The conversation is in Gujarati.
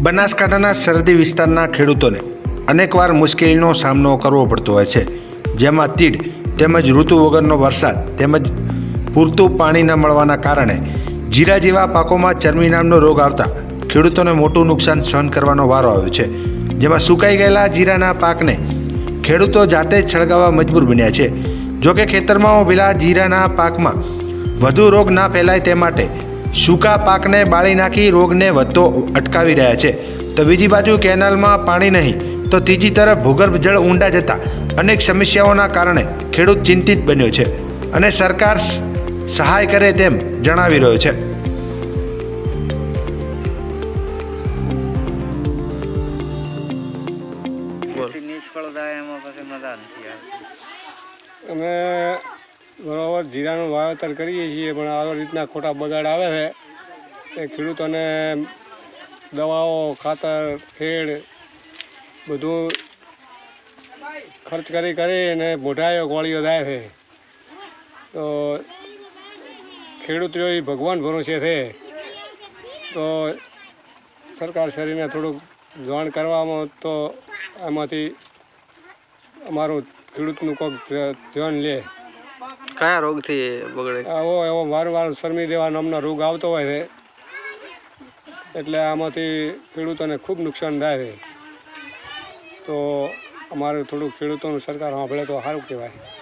બનાસકાંઠાના સરહદી વિસ્તારના ખેડૂતોને અનેકવાર મુશ્કેલીનો સામનો કરવો પડતો હોય છે, જેમાં તીડ તેમજ ઋતુ વગરનો વરસાદ તેમજ પૂરતું પાણી ન મળવાના કારણે જીરા જેવા પાકોમાં ચરમી નામનો રોગ આવતા ખેડૂતોને મોટું નુકસાન સહન કરવાનો વારો આવ્યો છે, જેમાં સુકાઈ ગયેલા જીરાના પાકને ખેડૂતો જાતે જ સળગાવવા મજબૂર બન્યા છે। જોકે ખેતરમાં ઉભેલા જીરાના પાકમાં વધુ રોગ ના ફેલાય તે માટે सूका पाकने बाળી नाखी रोग ने વધતો अटकावी रह्या छे। तो बीजी बाजू केनालमां पाणी नहीं तो तीजी तरफ भूगर्भ जल ऊंडा जता अनेक समस्याओना कारणे खेडूत चिंतित बन्यो छे अने सरकार सहाय करे तेम जणावी रह्यो छे। અમે बराबर जीराનું વાવેતર કરીએ છીએ, પણ આવી રીતના ખોટા બગાડ આવે છે એ ખેડૂતોને દવાઓ ખાતર ફેડ બધું ખર્ચ કરીને મોઢાયો ગોળીઓ જાય છે। તો ખેડૂત એ ભગવાન ભરોસે છે, તો સરકાર શ્રીને થોડુંક જાણ કરવામાં તો એમાંથી અમારું ખેડૂતનું કોઈક ધ્યાન લે। કયા રોગથી બગડે? એવો વારંવાર શરમી દેવા નામનો રોગ આવતો હોય છે, એટલે આમાંથી ખેડૂતોને ખૂબ નુકસાન થાય છે। તો અમારે થોડુંક ખેડૂતોનું સરકાર સાંભળે તો સારું કહેવાય।